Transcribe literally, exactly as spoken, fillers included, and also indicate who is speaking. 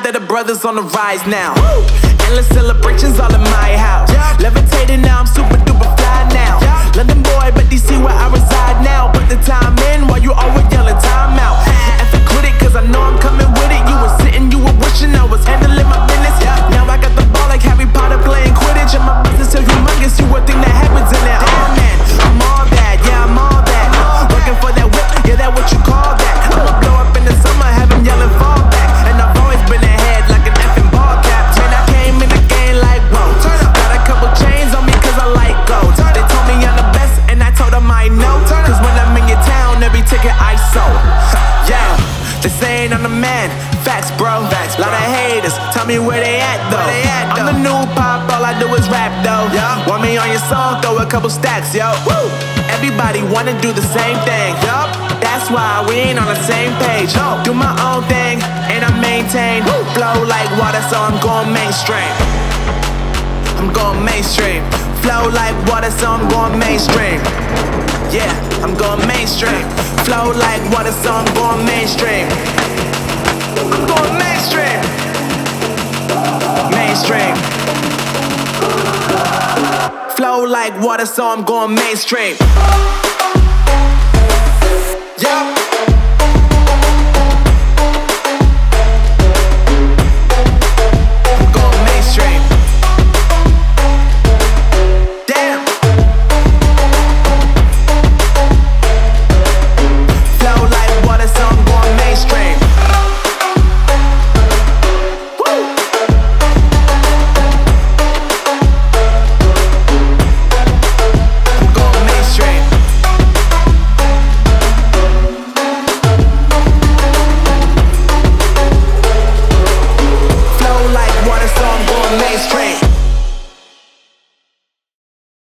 Speaker 1: that the brothers on the rise now. Woo! Endless celebrations all in my house. Yeah. Levitating now, I'm super duper fly now. Yeah. London boy, but D C where I reside now. Put the time in while you always yelling time out. And for quit it, cause I know I'm coming with it. You were sitting, you were wishing I was handling my business. Yeah. Now I got the ball like Harry Potter playing Quidditch. And my business so humongous, you would think that happens in there. Oh man, I'm all that, yeah, I'm all that. Working for that whip, yeah, that what you call that. I'ma blow up in the summer, have him yelling fall back. And I've always been ahead like an effing ball cap. Man, I came in the game like, whoa. Got a couple chains on me cause I like gold. They told me I'm the best and I told them I know. Cause when I'm in your town, every ticket I sold. Yeah, they saying I'm the man. Facts, bro. Facts, bro. Lot of haters, tell me where they at though. They at, though. I'm the new pop, all I do is rap though. Yeah. Want me on your song, throw a couple stacks, yo. Woo. Everybody wanna do the same thing. Yup. That's why we ain't on the same page. No. Do my own thing and I maintain. Woo. Flow like water, so I'm going mainstream. I'm going mainstream. Flow like water, so I'm going mainstream. Yeah, I'm going mainstream. Flow like water, so I'm going mainstream. I'm going mainstream. Mainstream. Flow like water, so I'm going mainstream.